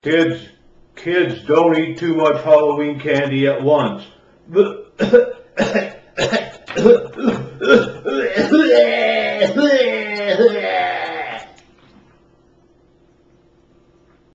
Kids, don't eat too much Halloween candy at once.